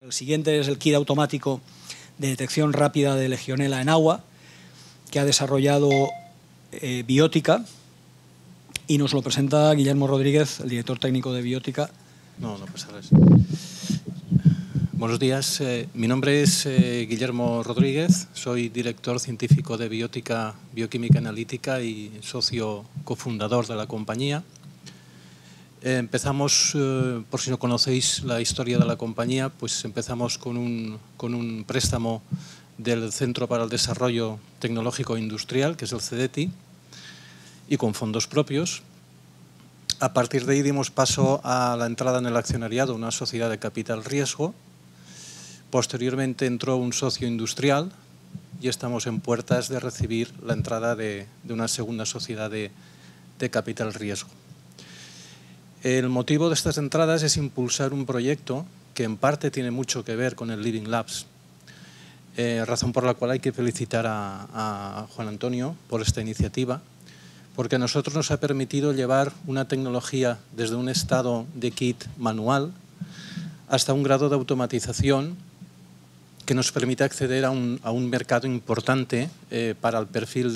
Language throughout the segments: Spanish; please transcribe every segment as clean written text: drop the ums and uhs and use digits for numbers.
El siguiente es el kit automático de detección rápida de Legionela en agua, que ha desarrollado Biótica, y nos lo presenta Guillermo Rodríguez, el director técnico de Biótica. No pasa nada. Buenos días, mi nombre es Guillermo Rodríguez, soy director científico de Biótica, Bioquímica Analítica y socio cofundador de la compañía. Empezamos, por si no conocéis la historia de la compañía, pues empezamos con un préstamo del Centro para el Desarrollo Tecnológico e Industrial, que es el CDTI, y con fondos propios. A partir de ahí dimos paso a la entrada en el accionariado, una sociedad de capital riesgo. Posteriormente entró un socio industrial y estamos en puertas de recibir la entrada de una segunda sociedad de capital riesgo. El motivo de estas entradas es impulsar un proyecto que en parte tiene mucho que ver con el Living Labs, razón por la cual hay que felicitar a Juan Antonio por esta iniciativa, porque a nosotros nos ha permitido llevar una tecnología desde un estado de kit manual hasta un grado de automatización que nos permite acceder a un mercado importante para el perfil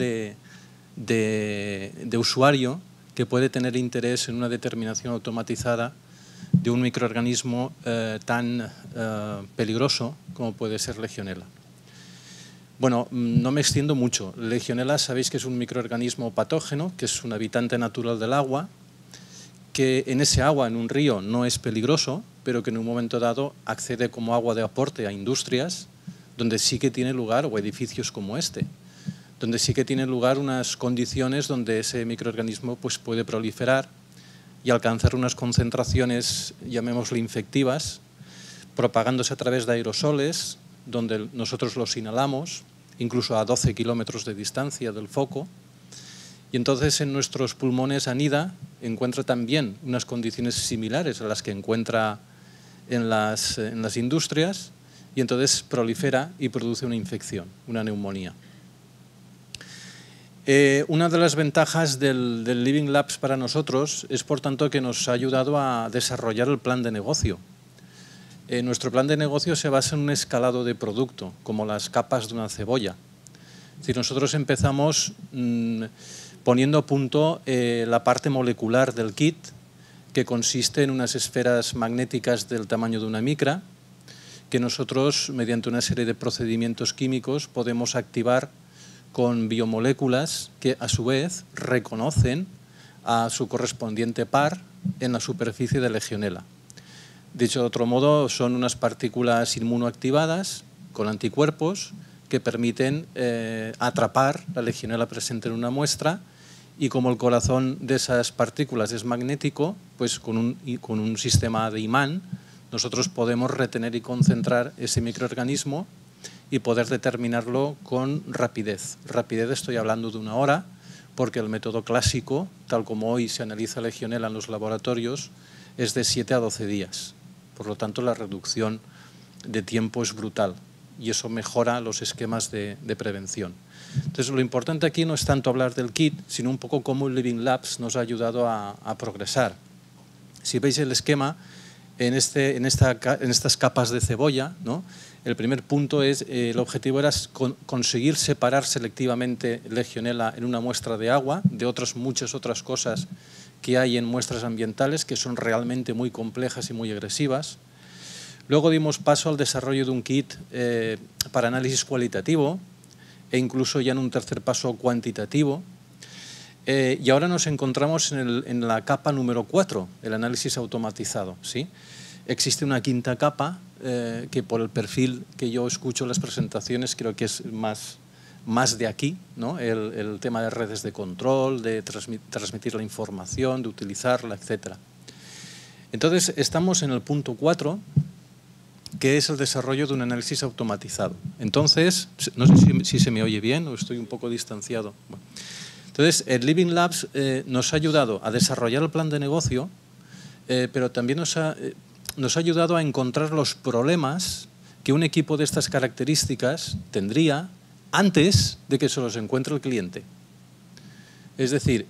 de usuario que puede tener interés en una determinación automatizada de un microorganismo tan peligroso como puede ser Legionela. Bueno, no me extiendo mucho. Legionela sabéis que es un microorganismo patógeno, que es un habitante natural del agua, que en ese agua, en un río, no es peligroso, pero que en un momento dado accede como agua de aporte a industrias donde sí que tiene lugar, o edificios como este, donde sí que tiene lugar unas condiciones donde ese microorganismo pues, puede proliferar y alcanzar unas concentraciones, llamémosle infectivas, propagándose a través de aerosoles, donde nosotros los inhalamos, incluso a 12 kilómetros de distancia del foco, y entonces en nuestros pulmones anida, encuentra también unas condiciones similares a las que encuentra en las industrias, y entonces prolifera y produce una infección, una neumonía. Una de las ventajas del Living Labs para nosotros es, por tanto, que nos ha ayudado a desarrollar el plan de negocio. Nuestro plan de negocio se basa en un escalado de producto, como las capas de una cebolla. Es decir, nosotros empezamos poniendo a punto la parte molecular del kit, que consiste en unas esferas magnéticas del tamaño de una micra, que nosotros, mediante una serie de procedimientos químicos, podemos activar con biomoléculas que, a su vez, reconocen a su correspondiente par en la superficie de Legionela. Dicho de otro modo, son unas partículas inmunoactivadas con anticuerpos que permiten atrapar la Legionela presente en una muestra, y como el corazón de esas partículas es magnético, pues con un sistema de imán nosotros podemos retener y concentrar ese microorganismo y poder determinarlo con rapidez. Rapidez estoy hablando de 1 hora, porque el método clásico, tal como hoy se analiza Legionela en los laboratorios, es de 7 a 12 días. Por lo tanto, la reducción de tiempo es brutal y eso mejora los esquemas de prevención. Entonces, lo importante aquí no es tanto hablar del kit, sino un poco cómo el Living Labs nos ha ayudado a progresar. Si veis el esquema, en estas capas de cebolla, ¿no? El primer punto es, el objetivo era conseguir separar selectivamente Legionela en una muestra de agua de muchas otras cosas que hay en muestras ambientales, que son realmente muy complejas y muy agresivas. Luego dimos paso al desarrollo de un kit para análisis cualitativo e incluso ya en un tercer paso cuantitativo. Y ahora nos encontramos en la capa número 4, el análisis automatizado, ¿sí? Existe una quinta capa que, por el perfil que yo escucho en las presentaciones, creo que es más de aquí, ¿no? El tema de redes de control, de transmitir la información, de utilizarla, etc. Entonces, estamos en el punto 4, que es el desarrollo de un análisis automatizado. Entonces, no sé si se me oye bien o estoy un poco distanciado. Bueno. Entonces, el Living Labs nos ha ayudado a desarrollar el plan de negocio, pero también nos ha ayudado a encontrar los problemas que un equipo de estas características tendría antes de que se los encuentre el cliente. Es decir,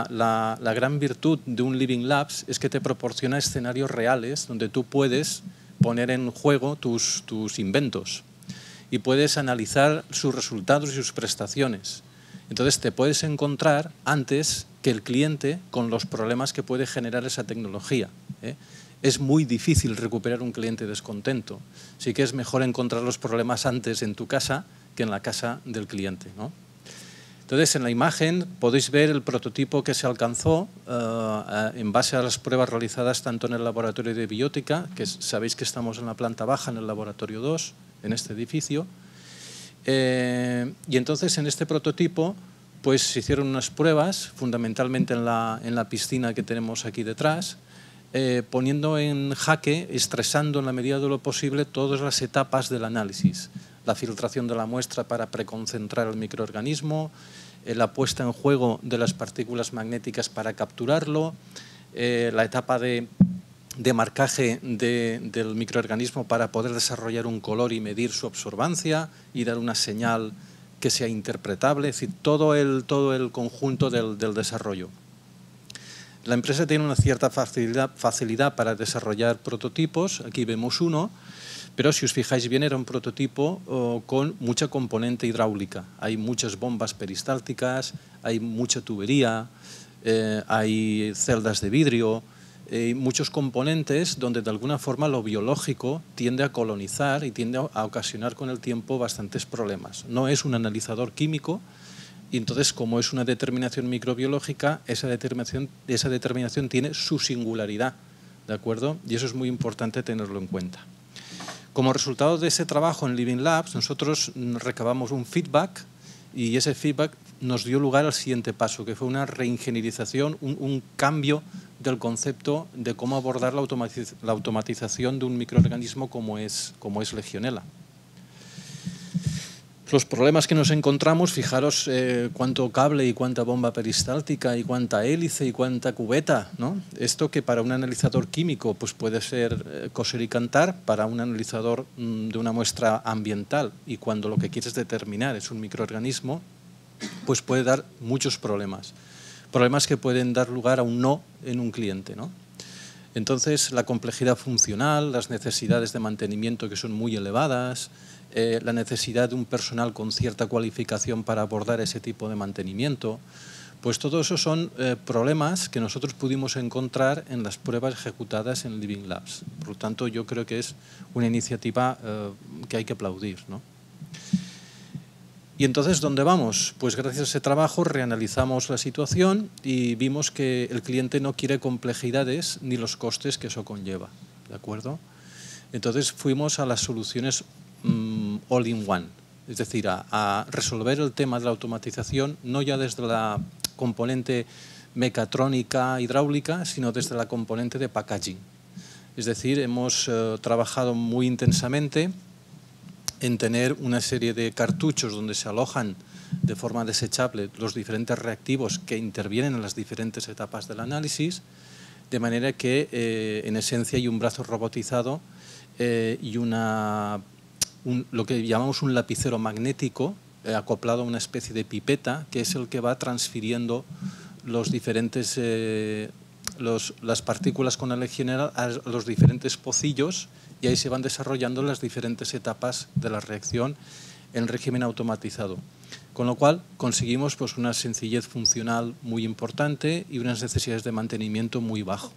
la gran virtud de un Living Labs es que te proporciona escenarios reales donde tú puedes poner en juego tus inventos y puedes analizar sus resultados y sus prestaciones. Entonces te puedes encontrar antes que el cliente con los problemas que puede generar esa tecnología, ¿eh? Es muy difícil recuperar un cliente descontento. Sí que es mejor encontrar los problemas antes en tu casa que en la casa del cliente, ¿no? Entonces, en la imagen podéis ver el prototipo que se alcanzó en base a las pruebas realizadas tanto en el laboratorio de biótica, que sabéis que estamos en la planta baja, en el laboratorio 2, en este edificio. Y entonces, en este prototipo, pues se hicieron unas pruebas, fundamentalmente en la piscina que tenemos aquí detrás, poniendo en jaque, estresando en la medida de lo posible todas las etapas del análisis. La filtración de la muestra para preconcentrar el microorganismo, la puesta en juego de las partículas magnéticas para capturarlo, la etapa de marcaje del microorganismo para poder desarrollar un color y medir su absorbancia y dar una señal que sea interpretable, es decir, todo el conjunto del desarrollo. La empresa tiene una cierta facilidad para desarrollar prototipos, aquí vemos uno, pero si os fijáis bien era un prototipo con mucha componente hidráulica. Hay muchas bombas peristálticas, hay mucha tubería, hay celdas de vidrio, muchos componentes donde de alguna forma lo biológico tiende a colonizar y tiende a ocasionar con el tiempo bastantes problemas. No es un analizador químico y entonces como es una determinación microbiológica, esa determinación tiene su singularidad, ¿de acuerdo? Y eso es muy importante tenerlo en cuenta. Como resultado de ese trabajo en Living Labs, nosotros recabamos un feedback y ese feedback nos dio lugar al siguiente paso, que fue una reingenierización, un cambio del concepto de cómo abordar la automatización de un microorganismo como es Legionella. Los problemas que nos encontramos, fijaros cuánto cable y cuánta bomba peristáltica y cuánta hélice y cuánta cubeta, ¿no? Esto que para un analizador químico pues puede ser coser y cantar, para un analizador de una muestra ambiental y cuando lo que quieres determinar es un microorganismo, pues puede dar muchos problemas. Problemas que pueden dar lugar a un no en un cliente, ¿no? Entonces, la complejidad funcional, las necesidades de mantenimiento que son muy elevadas, la necesidad de un personal con cierta cualificación para abordar ese tipo de mantenimiento, pues todo eso son problemas que nosotros pudimos encontrar en las pruebas ejecutadas en Living Labs. Por lo tanto, yo creo que es una iniciativa que hay que aplaudir, ¿no? Y entonces, ¿dónde vamos? Pues gracias a ese trabajo reanalizamos la situación y vimos que el cliente no quiere complejidades ni los costes que eso conlleva, ¿de acuerdo? Entonces fuimos a las soluciones all-in-one, es decir, a resolver el tema de la automatización no ya desde la componente mecatrónica, hidráulica, sino desde la componente de packaging. Es decir, hemos trabajado muy intensamente en tener una serie de cartuchos donde se alojan de forma desechable los diferentes reactivos que intervienen en las diferentes etapas del análisis, de manera que en esencia hay un brazo robotizado y lo que llamamos un lapicero magnético acoplado a una especie de pipeta, que es el que va transfiriendo los diferentes, las partículas con la Legionella a los diferentes pocillos y ahí se van desarrollando las diferentes etapas de la reacción en régimen automatizado. Con lo cual conseguimos pues, una sencillez funcional muy importante y unas necesidades de mantenimiento muy bajo.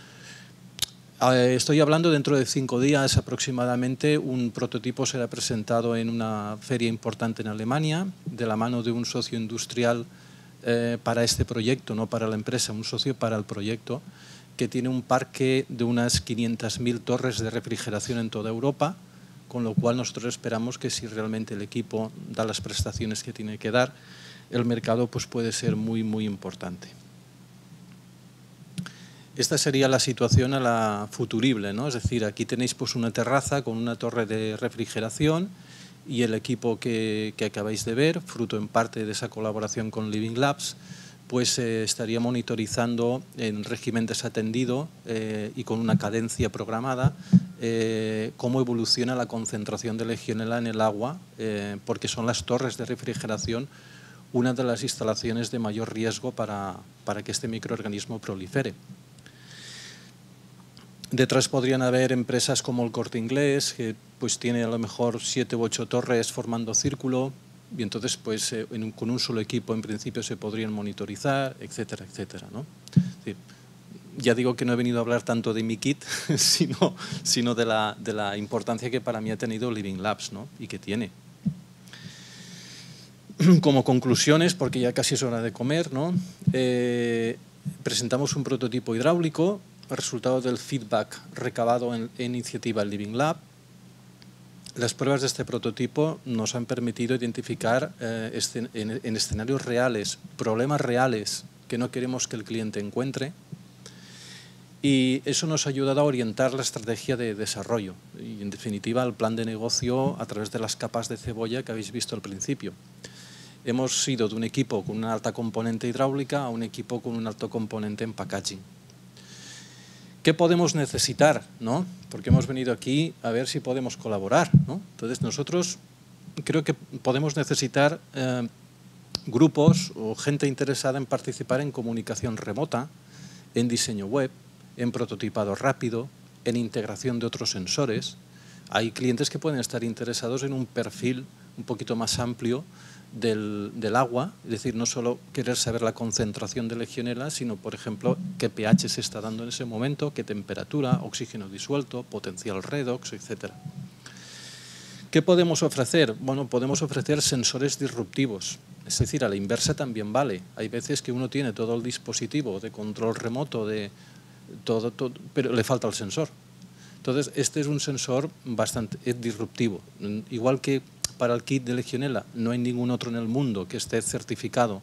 Estoy hablando dentro de 5 días aproximadamente, un prototipo será presentado en una feria importante en Alemania, de la mano de un socio industrial para este proyecto, no para la empresa, un socio para el proyecto, que tiene un parque de unas 500.000 torres de refrigeración en toda Europa, con lo cual nosotros esperamos que si realmente el equipo da las prestaciones que tiene que dar, el mercado pues, puede ser muy, muy importante. Esta sería la situación a la futurible, ¿no? Es decir, aquí tenéis pues, una terraza con una torre de refrigeración y el equipo que acabáis de ver, fruto en parte de esa colaboración con Living Labs, pues estaría monitorizando en régimen desatendido y con una cadencia programada cómo evoluciona la concentración de Legionella en el agua, porque son las torres de refrigeración una de las instalaciones de mayor riesgo para que este microorganismo prolifere. Detrás podrían haber empresas como el Corte Inglés, que pues tiene a lo mejor 7 u 8 torres formando círculo, y entonces pues con un solo equipo en principio se podrían monitorizar, etcétera, etcétera, ¿no? Sí. Ya digo que no he venido a hablar tanto de mi kit, sino de la importancia que para mí ha tenido Living Labs, ¿no? Y que tiene. Como conclusiones, porque ya casi es hora de comer, ¿no? Presentamos un prototipo hidráulico, resultado del feedback recabado en iniciativa Living Lab. Las pruebas de este prototipo nos han permitido identificar en escenarios reales, problemas reales que no queremos que el cliente encuentre, y eso nos ha ayudado a orientar la estrategia de desarrollo y, en definitiva, el plan de negocio a través de las capas de cebolla que habéis visto al principio. Hemos ido de un equipo con una alta componente hidráulica a un equipo con un alto componente en packaging. ¿Qué podemos necesitar, ¿no? Porque hemos venido aquí a ver si podemos colaborar, ¿no? Entonces, nosotros creo que podemos necesitar grupos o gente interesada en participar en comunicación remota, en diseño web, en prototipado rápido, en integración de otros sensores. Hay clientes que pueden estar interesados en un perfil un poquito más amplio del agua, es decir, no solo querer saber la concentración de Legionella, sino, por ejemplo, qué pH se está dando en ese momento, qué temperatura, oxígeno disuelto, potencial redox, etc. ¿Qué podemos ofrecer? Bueno, podemos ofrecer sensores disruptivos, es decir, a la inversa también vale. Hay veces que uno tiene todo el dispositivo de control remoto, todo, pero le falta el sensor. Entonces, este es un sensor bastante disruptivo. Igual que para el kit de Legionella no hay ningún otro en el mundo que esté certificado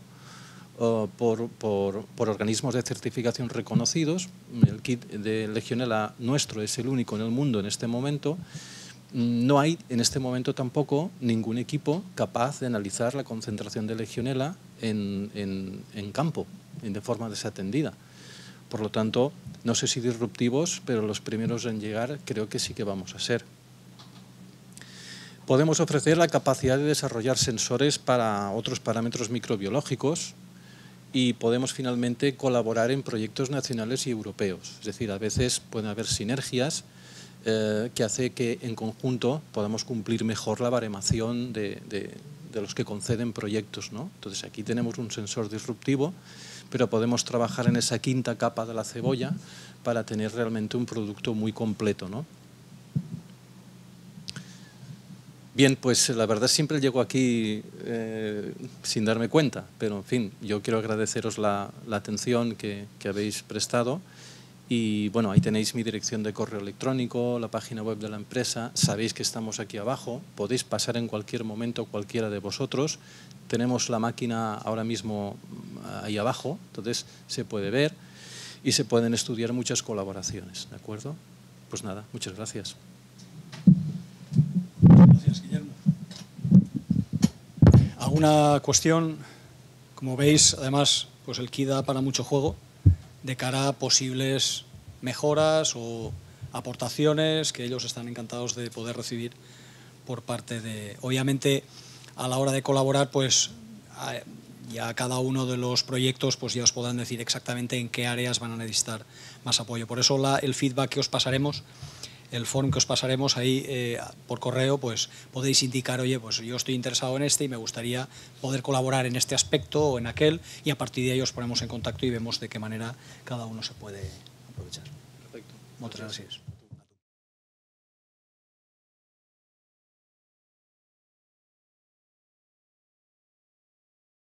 por organismos de certificación reconocidos. El kit de Legionella nuestro es el único en el mundo en este momento. No hay en este momento tampoco ningún equipo capaz de analizar la concentración de Legionella en campo, de forma desatendida. Por lo tanto, no sé si disruptivos, pero los primeros en llegar creo que sí que vamos a ser. Podemos ofrecer la capacidad de desarrollar sensores para otros parámetros microbiológicos y podemos finalmente colaborar en proyectos nacionales y europeos. Es decir, a veces pueden haber sinergias que hace que en conjunto podamos cumplir mejor la baremación de los que conceden proyectos, ¿no? Entonces aquí tenemos un sensor disruptivo, pero podemos trabajar en esa quinta capa de la cebolla para tener realmente un producto muy completo, ¿no? Bien, pues la verdad siempre llego aquí sin darme cuenta, pero en fin, yo quiero agradeceros la atención que habéis prestado. Y bueno, ahí tenéis mi dirección de correo electrónico, la página web de la empresa, sabéis que estamos aquí abajo, podéis pasar en cualquier momento cualquiera de vosotros, tenemos la máquina ahora mismo ahí abajo, entonces se puede ver y se pueden estudiar muchas colaboraciones, ¿de acuerdo? Pues nada, muchas gracias. Gracias, Guillermo. ¿Alguna cuestión? Como veis, además, pues el kit da para mucho juego de cara a posibles mejoras o aportaciones que ellos están encantados de poder recibir por parte de... Obviamente, a la hora de colaborar, pues ya cada uno de los proyectos pues ya os podrán decir exactamente en qué áreas van a necesitar más apoyo. Por eso el feedback que os pasaremos, el form que os pasaremos ahí por correo, pues podéis indicar, oye, pues yo estoy interesado en este y me gustaría poder colaborar en este aspecto o en aquel, y a partir de ahí os ponemos en contacto y vemos de qué manera cada uno se puede aprovechar. Perfecto. Muchas gracias.